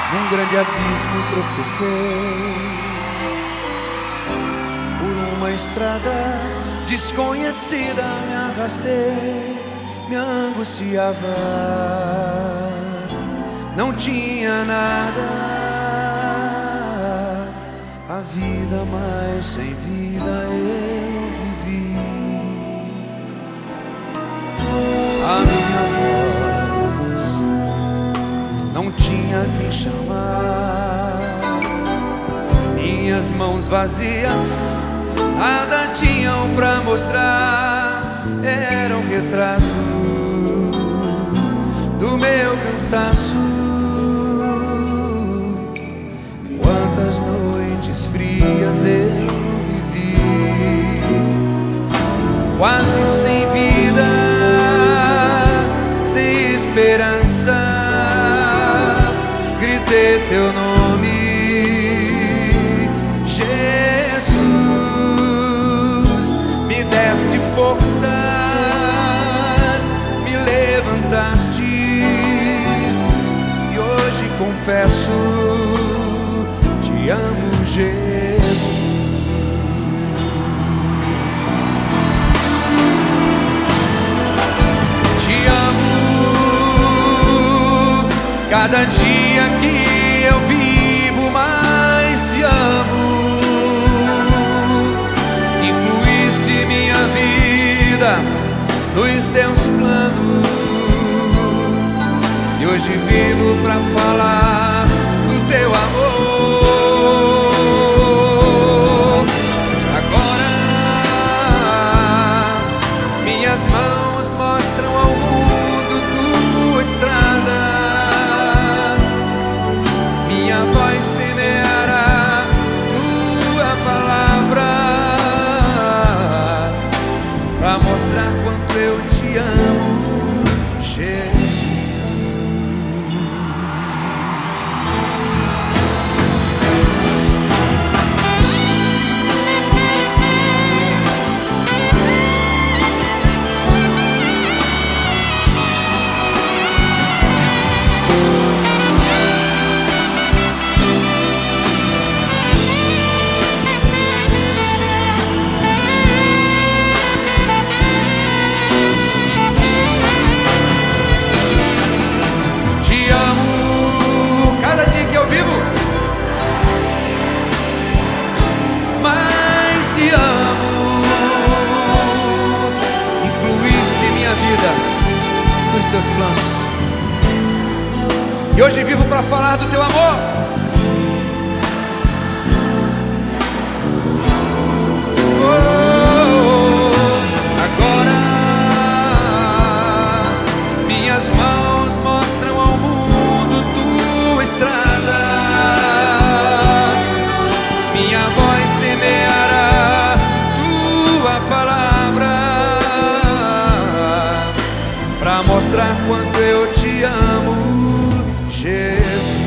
num grande abismo tropecei, por uma estrada desconhecida me arrastei, me angustiava, não tinha nada, a vida, mas sem vida eu vivi. A minha voz não tinha quem chamar, minhas mãos vazias nada tinham pra mostrar, era um retrato do meu cansaço. Quantas noites frias eu vivi, quase sem vida, sem esperança, gritei teu nome, Jesus, me deste forças, me levantaste, e hoje confesso, te amo, Jesus. Te amo, cada dia que eu vivo mais te amo. Incluíste minha vida nos teus planos, e hoje vivo pra falar do teu amor. Agora minhas mãos mostram ao mundo tua estrada, minha voz semeará tua palavra, pra mostrar quanto eu te amo, Jesus. Nos teus planos, e hoje vivo para falar do teu amor. Agora minhas mãos mostram ao mundo tua estrada, minha voz semeará tua palavra, pra mostrar quanto eu te amo, Jesus.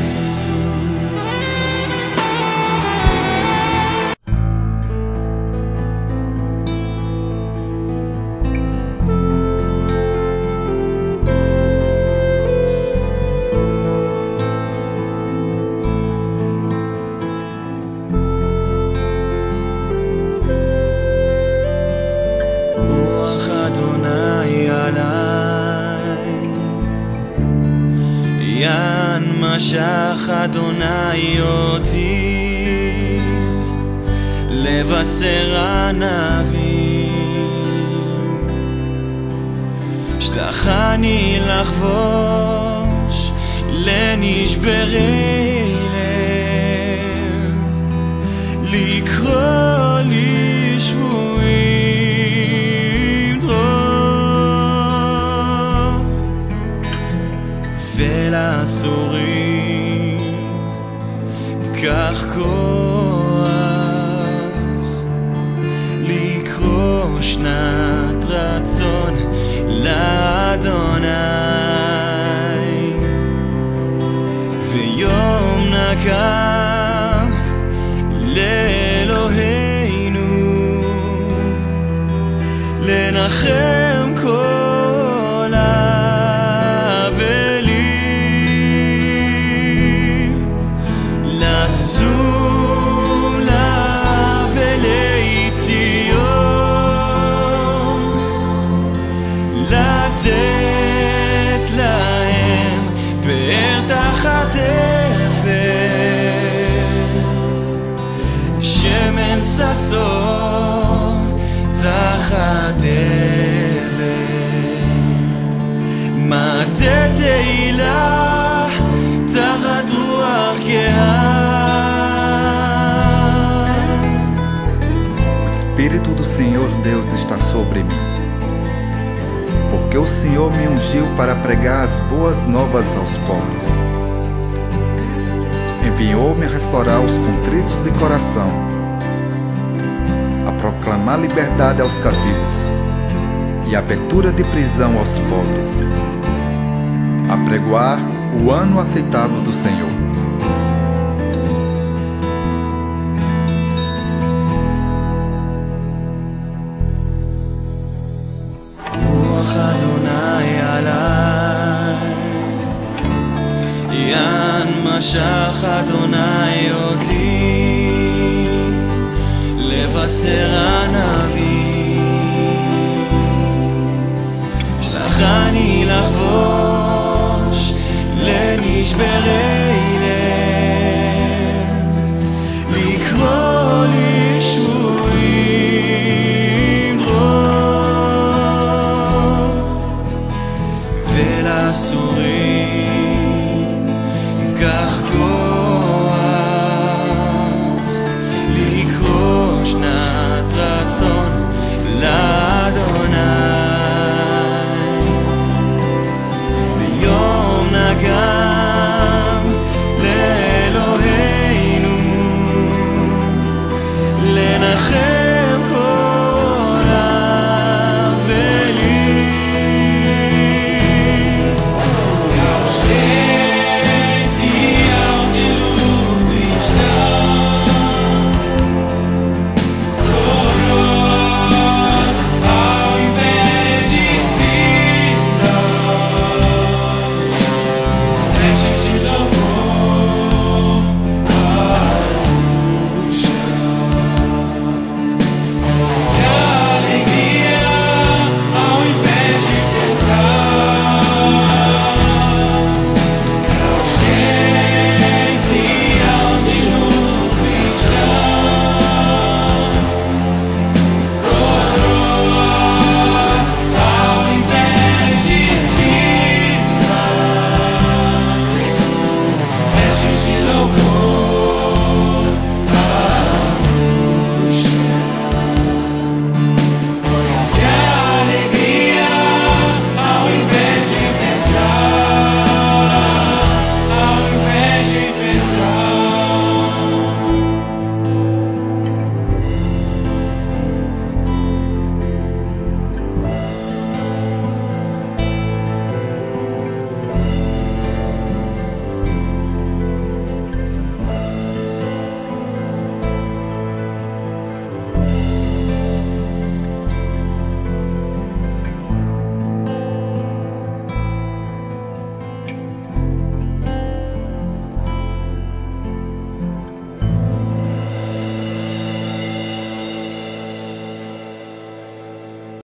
משך אדוני אותי לבשר ענבים, שלחני לחבוש לנשברי לב, לקרוא לי שבויים דרור, ולאסורים פקח כוח, לקרוא שנת רצון לאדוני, ויום נקם לאלוהינו, לנחם כל האבלים, תחת אפר, שמן ששון תחת עבר, מטה תהילה תחת רוח קהה. O Espírito do Senhor Deus está sobre mim, porque o Senhor me ungiu para pregar as boas novas aos pobres. Enviou-me a restaurar os contritos de coração, a proclamar liberdade aos cativos e abertura de prisão aos pobres, a pregoar o ano aceitável do Senhor. רוח אדוני עליי, ינמשך אדוני אותי, לבשר הנביא, שלחני לחבוש לנשברי